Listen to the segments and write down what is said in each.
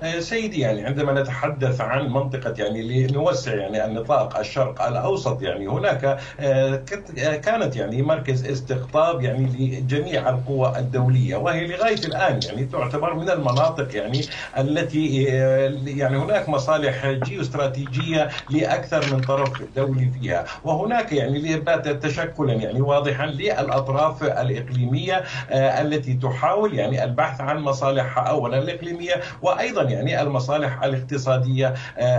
سيدي، يعني عندما نتحدث عن منطقة، يعني لنوسع يعني النطاق الشرق الأوسط، يعني هناك كانت يعني مركز استقطاب يعني لجميع القوى الدولية، وهي لغاية الآن يعني تعتبر من المناطق يعني التي يعني هناك مصالح جيوستراتيجية لأكثر من طرف دولي فيها، وهناك يعني بات تشكلا يعني واضحا للأطراف الإقليمية التي تحاول يعني البحث عن مصالحها أولا الإقليمية، وأيضا يعني المصالح الاقتصادية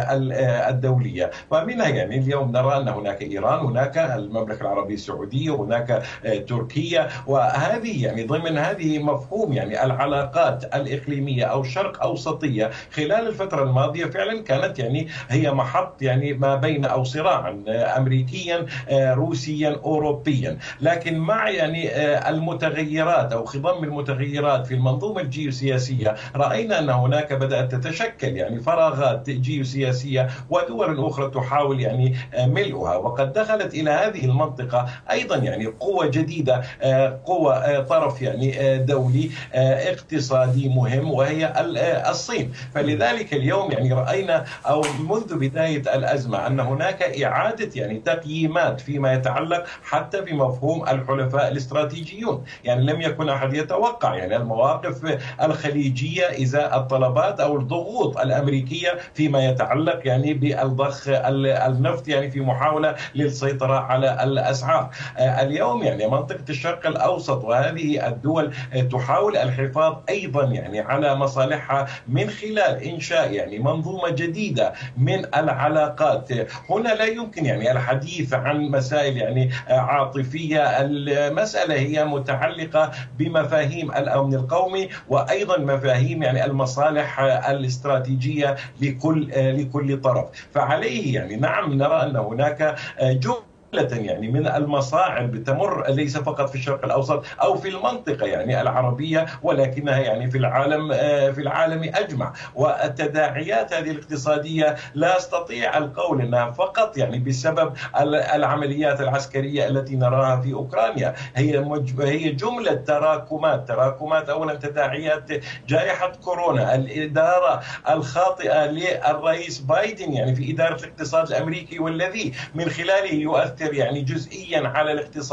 الدولية. فمنها يعني اليوم نرى أن هناك إيران، هناك المملكة العربية السعودية، هناك تركيا، وهذه يعني ضمن هذه مفهوم يعني العلاقات الإقليمية أو الشرق أوسطية خلال الفترة الماضية فعلا كانت يعني هي محط يعني ما بين أو صراعا أمريكيا روسيا أوروبيا. لكن مع يعني المتغيرات أو خضم المتغيرات في المنظومة الجيوسياسية، رأينا أن هناك بدأت تتشكل يعني فراغات جيوسياسية ودول أخرى تحاول يعني ملؤها، وقد دخلت إلى هذه المنطقة أيضا يعني قوة جديدة، قوة طرف يعني دولي اقتصادي مهم، وهي الصين. فلذلك اليوم يعني رأينا أو منذ بداية الأزمة أن هناك إعادة يعني تقييمات فيما يتعلق حتى بمفهوم الحلفاء الاستراتيجيون. يعني لم يكن أحد يتوقع يعني المواقف الخليجية إزاء الطلبات أو الضغوط الأمريكية فيما يتعلق يعني بالضخ النفط، يعني في محاولة للسيطرة على الأسعار. اليوم يعني منطقة الشرق الأوسط وهذه الدول تحاول الحفاظ أيضا يعني على مصالحها من خلال إنشاء يعني منظومة جديدة من العلاقات. هنا لا يمكن يعني الحديث عن مسائل يعني عاطفية، المسألة هي متعلقة بمفاهيم الأمن القومي وأيضا مفاهيم يعني المصالح الاستراتيجية لكل طرف. فعليه يعني نعم نرى أن هناك يعني من المصاعب تمر ليس فقط في الشرق الأوسط أو في المنطقة يعني العربية، ولكنها يعني في العالم أجمع. والتداعيات هذه الاقتصادية لا أستطيع القول أنها فقط يعني بسبب العمليات العسكرية التي نراها في أوكرانيا، هي جملة تراكمات. أولا تداعيات جائحة كورونا، الإدارة الخاطئة للرئيس بايدن يعني في إدارة الاقتصاد الأمريكي، والذي من خلاله يؤثر يعني جزئيا على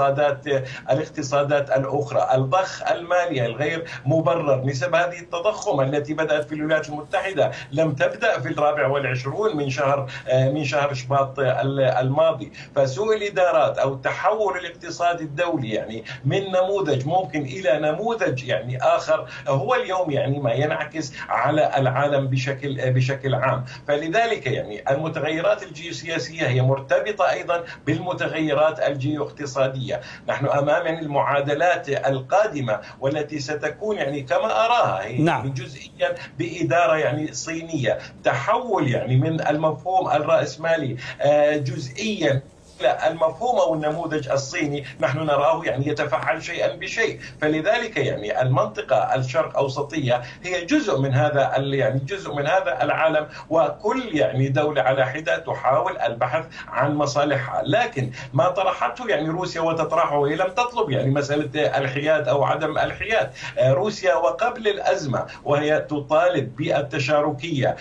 الاقتصادات الأخرى، الضخ المالي الغير مبرر، نسب هذه التضخم التي بدأت في الولايات المتحدة لم تبدأ في 24 من شهر شباط الماضي. فسوء الإدارات أو تحول الاقتصاد الدولي يعني من نموذج ممكن إلى نموذج يعني آخر هو اليوم يعني ما ينعكس على العالم بشكل عام. فلذلك يعني المتغيرات الجيوسياسية هي مرتبطة أيضا بالمتغيرات الجيو-اقتصادية. نحن أمام المعادلات القادمة والتي ستكون يعني كما أراها هي نعم. جزئيا بإدارة يعني صينية، تحول يعني من المفهوم الرأسمالي جزئيا المفهوم أو النموذج الصيني، نحن نراه يعني يتفعل شيئا بشيء. فلذلك يعني المنطقة الشرق أوسطية هي جزء من هذا العالم، وكل يعني دولة على حدة تحاول البحث عن مصالحها. لكن ما طرحته يعني روسيا وتطرحه، هي لم تطلب يعني مسألة الحياد أو عدم الحياد. روسيا وقبل الأزمة وهي تطالب بالتشاركية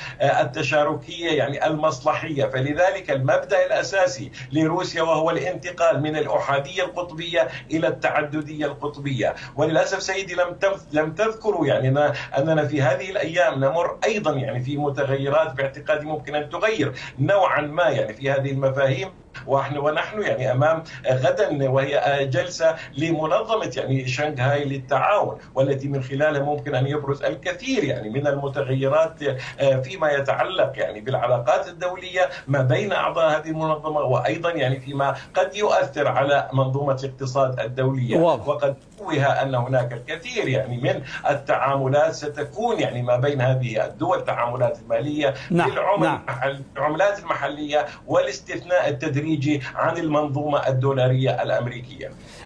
يعني المصلحية. فلذلك المبدأ الأساسي لروسيا وهو الانتقال من الأحادية القطبية إلى التعددية القطبية. وللأسف سيدي لم تذكروا يعني أننا في هذه الأيام نمر أيضا يعني في متغيرات باعتقادي ممكن أن تغير نوعا ما يعني في هذه المفاهيم. ونحن يعني أمام غدا وهي جلسة لمنظمة يعني شنغهاي للتعاون، والتي من خلالها ممكن أن يبرز الكثير يعني من المتغيرات فيما يتعلق يعني بالعلاقات الدولية ما بين أعضاء هذه المنظمة، وأيضا يعني فيما قد يؤثر على منظومة الاقتصاد الدولية. وقد توه أن هناك الكثير يعني من التعاملات ستكون يعني ما بين هذه الدول، تعاملات مالية بالعملات المحلية والاستثناء التدريجي عن المنظومة الدولارية الأمريكية.